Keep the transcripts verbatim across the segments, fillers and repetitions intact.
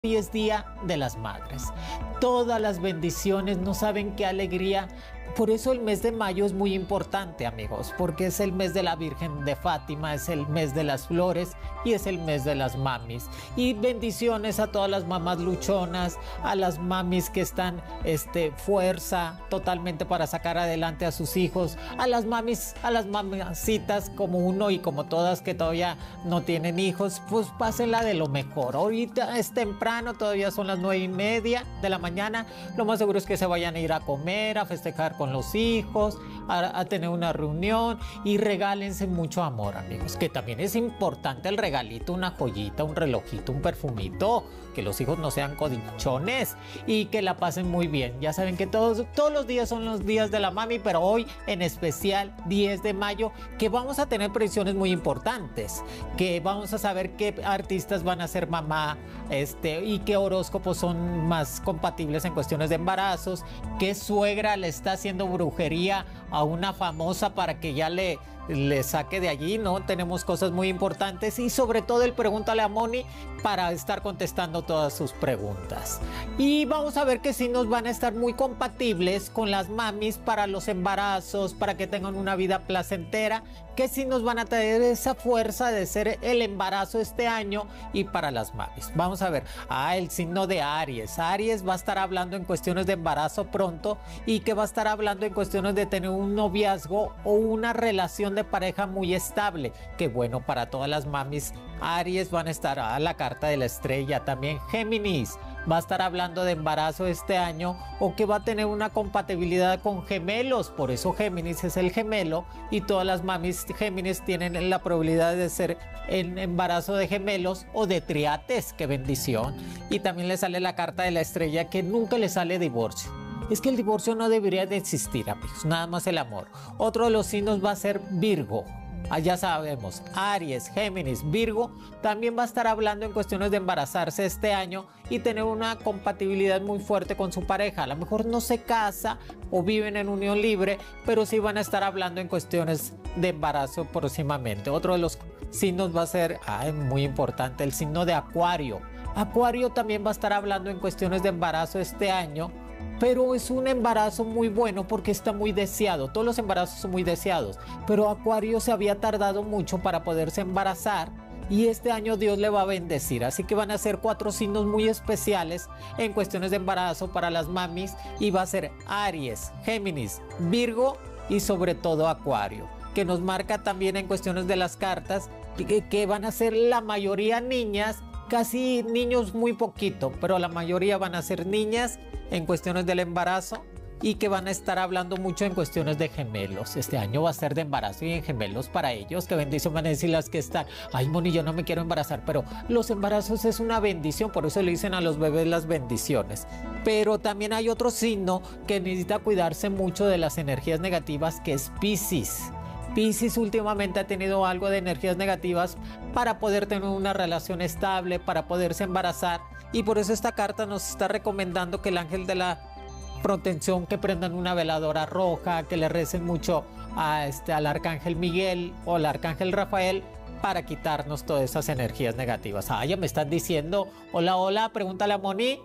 Hoy es Día de las Madres. Todas las bendiciones, no saben qué alegría. Por eso el mes de mayo es muy importante, amigos, porque es el mes de la Virgen de Fátima, es el mes de las flores y es el mes de las mamis. Y bendiciones a todas las mamás luchonas, a las mamis que están este, fuerza totalmente para sacar adelante a sus hijos, a las mamis, a las mamacitas como uno y como todas que todavía no tienen hijos, pues pásenla de lo mejor. Ahorita es temprano, todavía son las nueve y media de la mañana. Lo más seguro es que se vayan a ir a comer, a festejar con los hijos, a, a tener una reunión y regálense mucho amor, amigos, que también es importante el regalito, una joyita, un relojito, un perfumito, que los hijos no sean codichones y que la pasen muy bien. Ya saben que todos, todos los días son los días de la mami, pero hoy en especial diez de mayo, que vamos a tener predicciones muy importantes, que vamos a saber qué artistas van a ser mamá este, y qué horóscopos son más compatibles en cuestiones de embarazos, qué suegra le está haciendo brujería a una famosa para que ya le, le saque de allí, ¿no? Tenemos cosas muy importantes y sobre todo el Pregúntale a Moni para estar contestando todas sus preguntas. Y vamos a ver que sí nos van a estar muy compatibles con las mamis para los embarazos, para que tengan una vida placentera, que sí nos van a tener esa fuerza de ser el embarazo este año y para las mamis. Vamos a ver, ah, el signo de Aries. Aries va a estar hablando en cuestiones de embarazo pronto y que va a estar hablando en cuestiones de tener un noviazgo o una relación de pareja muy estable. Qué bueno para todas las mamis. Aries van a estar a la carta de la estrella. También Géminis va a estar hablando de embarazo este año o que va a tener una compatibilidad con gemelos. Por eso Géminis es el gemelo y todas las mamis Géminis tienen la probabilidad de ser en embarazo de gemelos o de triates. ¡Qué bendición! Y también le sale la carta de la estrella, que nunca le sale divorcio. Es que el divorcio no debería de existir, amigos, nada más el amor. Otro de los signos va a ser Virgo. Ah, ya sabemos, Aries, Géminis, Virgo también va a estar hablando en cuestiones de embarazarse este año y tener una compatibilidad muy fuerte con su pareja. A lo mejor no se casa o viven en unión libre, pero sí van a estar hablando en cuestiones de embarazo próximamente. Otro de los signos va a ser, ay, muy importante, el signo de Acuario. Acuario también va a estar hablando en cuestiones de embarazo este año, pero es un embarazo muy bueno porque está muy deseado. Todos los embarazos son muy deseados, pero Acuario se había tardado mucho para poderse embarazar y este año Dios le va a bendecir. Así que van a ser cuatro signos muy especiales en cuestiones de embarazo para las mamis y va a ser Aries, Géminis, Virgo y sobre todo Acuario, que nos marca también en cuestiones de las cartas que, que van a ser la mayoría niñas, casi niños muy poquito, pero la mayoría van a ser niñas en cuestiones del embarazo y que van a estar hablando mucho en cuestiones de gemelos. Este año va a ser de embarazo y en gemelos para ellos. Qué bendición. Van a decir las que están, ay, Moni, yo no me quiero embarazar, pero los embarazos es una bendición, por eso le dicen a los bebés las bendiciones. Pero también hay otro signo que necesita cuidarse mucho de las energías negativas, que es Piscis. Piscis últimamente ha tenido algo de energías negativas para poder tener una relación estable, para poderse embarazar, y por eso esta carta nos está recomendando que el ángel de la protección, que prendan una veladora roja, que le recen mucho a este, al arcángel Miguel o al arcángel Rafael para quitarnos todas esas energías negativas. Ah, ya me están diciendo, hola, hola, pregúntale a Moni.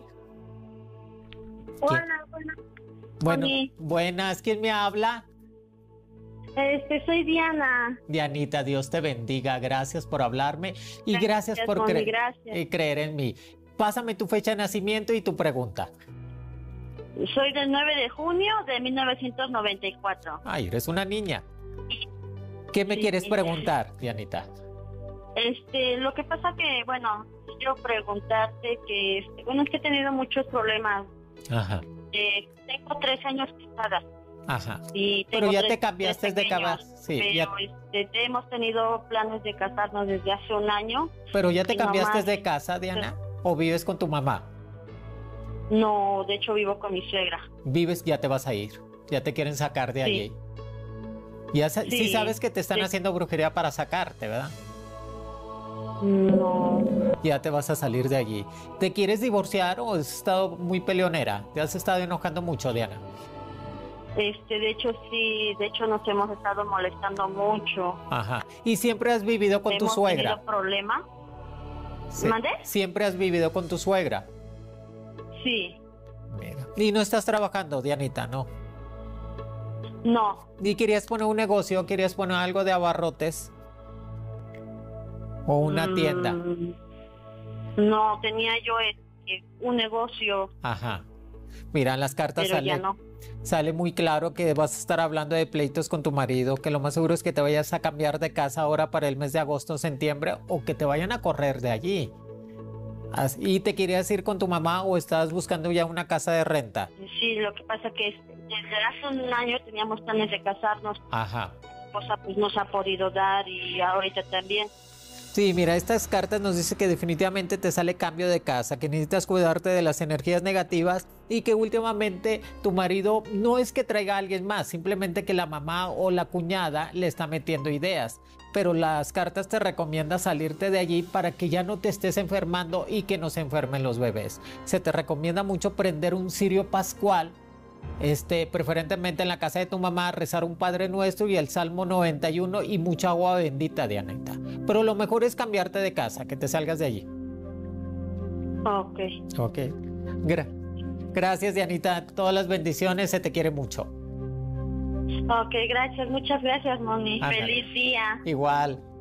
Hola, buenas. Bueno, Moni. Buenas, ¿quién me habla? Este, soy Diana. Dianita, Dios te bendiga, gracias por hablarme y gracias, Gracias, por Moni, cre gracias. eh, creer en mí. Pásame tu fecha de nacimiento y tu pregunta. Soy del nueve de junio de mil novecientos noventa y cuatro. Ay, eres una niña. ¿Qué me Sí, quieres sí. preguntar, Dianita? Este, lo que pasa que, bueno, quiero preguntarte que, este, bueno, es que he tenido muchos problemas. Ajá, Eh, tengo tres años casada. ajá. Y tengo Pero ya tres- te cambiaste tres de pequeños, casa. Sí, pero ya, este, hemos tenido planes de casarnos desde hace un año. pero ya te y cambiaste nomás- de casa, Diana, o vives con tu mamá. No, de hecho vivo con mi suegra. Vives, ya te vas a ir. Ya te quieren sacar de Sí. allí. Ya sa- sí, Sí, sabes que te están sí. haciendo brujería para sacarte, ¿verdad? No. Ya te vas a salir de allí. ¿Te quieres divorciar o has estado muy peleonera? ¿Te has estado enojando mucho, Diana? Este, de hecho sí, de hecho nos hemos estado molestando mucho. Ajá. ¿Y siempre has vivido con tu Hemos suegra? tenido problemas. Sí. ¿Mandé? ¿Siempre has vivido con tu suegra? Sí. Mira. Y no estás trabajando, Dianita, ¿no? No. ¿Y querías poner un negocio? ¿Querías poner algo de abarrotes? ¿O una Mm, tienda? No, tenía yo eh, un negocio, Ajá. Mira, en las cartas pero ya sale, no. sale muy claro que vas a estar hablando de pleitos con tu marido, que lo más seguro es que te vayas a cambiar de casa ahora para el mes de agosto o septiembre, o que te vayan a correr de allí. As- ¿Y te querías ir con tu mamá o estás buscando ya una casa de renta? Sí, lo que pasa que es- desde hace un año teníamos planes de casarnos. Ajá. Mi esposa pues nos ha podido dar y ahorita también. Sí, mira, estas cartas nos dice que definitivamente te sale cambio de casa, que necesitas cuidarte de las energías negativas y que últimamente tu marido no es que traiga a alguien más, simplemente que la mamá o la cuñada le está metiendo ideas. Pero las cartas te recomiendan salirte de allí para que ya no te estés enfermando y que no se enfermen los bebés. Se te recomienda mucho prender un cirio pascual. Este, preferentemente en la casa de tu mamá, rezar un Padre Nuestro y el Salmo noventa y uno y mucha agua bendita, Dianita. Pero lo mejor es cambiarte de casa, que te salgas de allí. Ok. Ok. Gra- Gracias, Dianita. Todas las bendiciones, se te quiere mucho. Ok, gracias. Muchas gracias, Moni. Ándale. Feliz día. Igual.